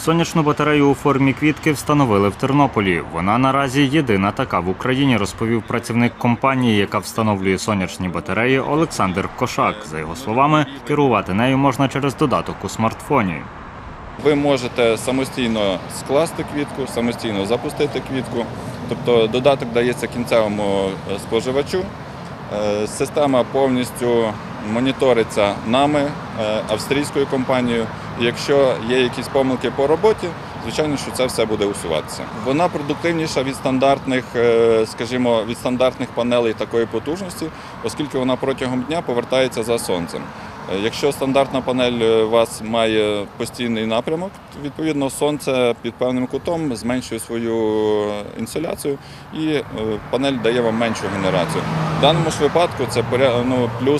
Сонячну батарею у формі квітки встановили в Тернополі. Вона наразі єдина така в Україні, розповів працівник компанії, яка встановлює сонячні батареї, Олександр Кошак. За його словами, керувати нею можна через додаток у смартфоні. Ви можете самостійно скласти квітку, самостійно запустити квітку. Тобто додаток дається кінцевому споживачу. Система повністю моніториться нами, австрійською компанією. І якщо є якісь помилки по роботі, звичайно, що це все буде усуватися. Вона продуктивніша від стандартних, скажімо, від стандартних панелей такої потужності, оскільки вона протягом дня повертається за сонцем. Якщо стандартна панель у вас має постійний напрямок, відповідно сонце під певним кутом зменшує свою інсоляцію і панель дає вам меншу генерацію. В даному ж випадку це плюс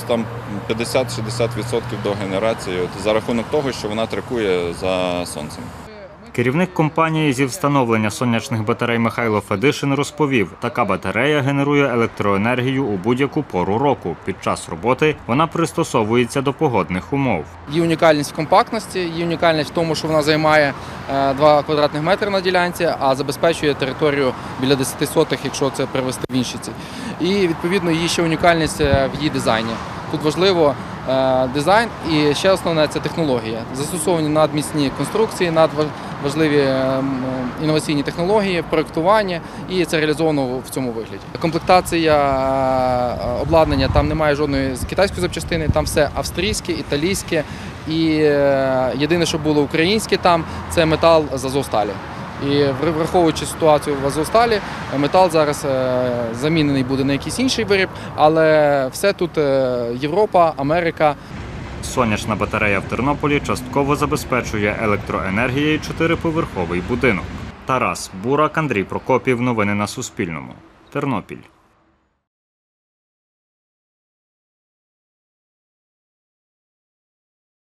50-60% до генерації за рахунок того, що вона трекує за сонцем. Керівник компанії зі встановлення сонячних батарей Михайло Федишин розповів, така батарея генерує електроенергію у будь-яку пору року. Під час роботи вона пристосовується до погодних умов. Є унікальність в компактності, є унікальність в тому, що вона займає 2 квадратних метри на ділянці, а забезпечує територію біля 10 сотих, якщо це привести в іншіці. І, відповідно, є ще унікальність в її дизайні. Тут важливо дизайн і ще основне – це технологія. Застосовані надміцні конструкції, надважливі інноваційні технології, проєктування, і це реалізовано в цьому вигляді. Комплектація обладнання, там немає жодної китайської запчастини, там все австрійське, італійське і єдине, що було українське там – це метал з Азовсталі. І враховуючи ситуацію в Азовсталі, метал зараз замінений буде на якийсь інший виріб, але все тут Європа, Америка. Сонячна батарея в Тернополі частково забезпечує електроенергією 4-поверховий будинок. Тарас Бурак, Андрій Прокопів. Новини на Суспільному. Тернопіль.